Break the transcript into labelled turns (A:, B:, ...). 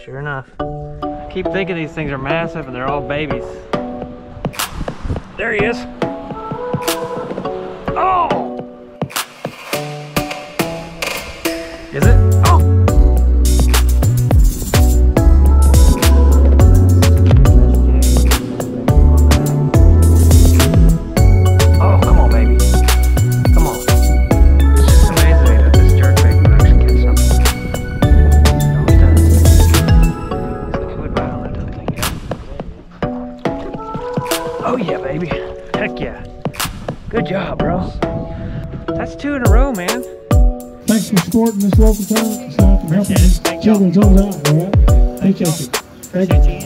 A: Sure enough. I keep thinking these things are massive and they're all babies. There he is. Oh! Is it? Oh! Oh, come on, baby. Come on. It's just amazing to me that this jerkbait can actually catch something. No, he does. He's got fluid bite on that dumb thing, yeah. Oh, yeah, baby. Heck yeah. Good job, bro. That's 2 in a row, man.
B: Thanks for supporting this local tournament. It's not to help children's homes out, all right? Appreciate you. Thank you.